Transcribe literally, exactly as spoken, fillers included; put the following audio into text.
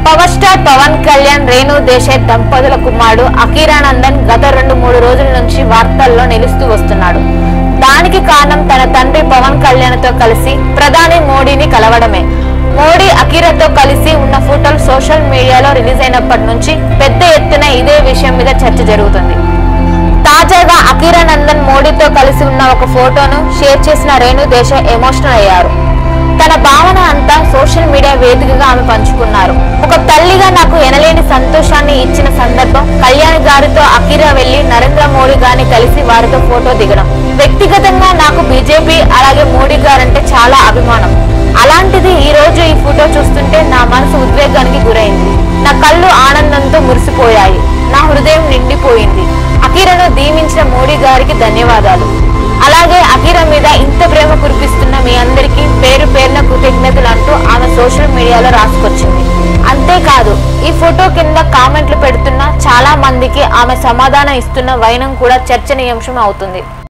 Power star Pawan Kalyan Renu Desai దంపతుల కుమారుడు అఖీరానందన్ గత రెండు మూడు రోజుల నుంచి వార్తల్లో నిలుస్తూ వస్తున్నాడు. దానికి కారణం తన తండ్రి పవన్ కళ్యాణ్ తో కలిసి ప్రధాని మోడీని కలవడమే. మోడీ అఖీరాతో కలిసి ఉన్న ఫోటోలు సోషల్ మీడియాలో రిలీజ్ అయినప్పటి నుంచి పెద్ద ఎత్తున ఇదే విషయం మీద చర్చ జరుగుతుంది. తాజాగా అఖీరానందన్ మోడీతో కలిసి ఉన్న ఒక ఫోటోను షేర్ చేసిన రేణు దేశాయ్ ఎమోషనల్ అయ్యారు. తన భావన అంతా సోషల్ మీడియా వేదికగా ఆమె పంచుకున్నారు. ఒక తల్లిగా నాకు ఎనలేని సంతోషాన్ని ఇచ్చిన సందర్భం కళ్యాణ్ గారితో అఖీరా వెళ్లి నరేంద్ర మోడీ గారిని కలిసి వారితో ఫోటో దిగడం. వ్యక్తిగతంగా నాకు బీజేపీ అలాగే మోడీ గారంటే చాలా అభిమానం. అలాంటిది ఈ రోజు ఈ ఫోటో చూస్తుంటే నా మనసు ఉద్వేగానికి గురైంది. నా కళ్ళు ఆనందంతో మురిసిపోయాయి. నా హృదయం నిండిపోయింది. అఖీరాను దీవించిన మోడీ గారికి ధన్యవాదాలు. అలాగే అఖీరా మీద ఇంత ప్రేమ కురిపిస్తున్న మీ అందరికీ పేరు పేరున కృతజ్ఞతలు అంటూ ఆమె సోషల్ మీడియాలో రాసుకొచ్చింది. అంతేకాదు ఈ ఫోటో కింద కామెంట్లు పెడుతున్న చాలా మందికి ఆమె సమాధానం ఇస్తున్న వైనం కూడా చర్చనీయాంశం అవుతుంది.